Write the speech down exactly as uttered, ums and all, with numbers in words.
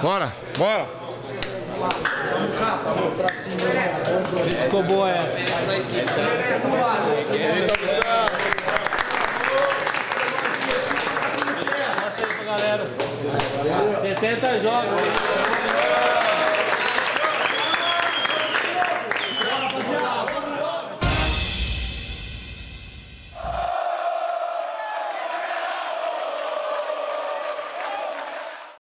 Bora, bora. Ficou boa essa. Mostra aí pra galera. setenta jogos.